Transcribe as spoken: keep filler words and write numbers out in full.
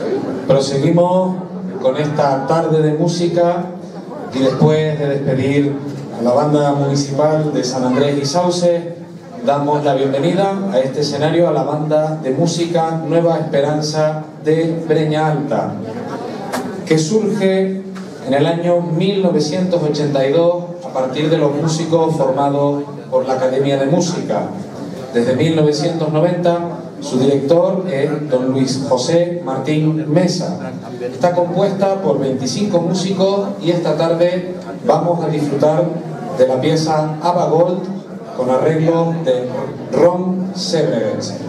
Proseguimos con esta tarde de música y después de despedir a la banda municipal de San Andrés y Sauce, damos la bienvenida a este escenario a la banda de música Nueva Esperanza de Breña Alta, que surge en el año mil novecientos ochenta y dos a partir de los músicos formados por la Academia de Música. Desde mil novecientos noventa su director es don Luis José Martín Mesa. Está compuesta por veinticinco músicos y esta tarde vamos a disfrutar de la pieza Ava Gold con arreglo de Ron Severance.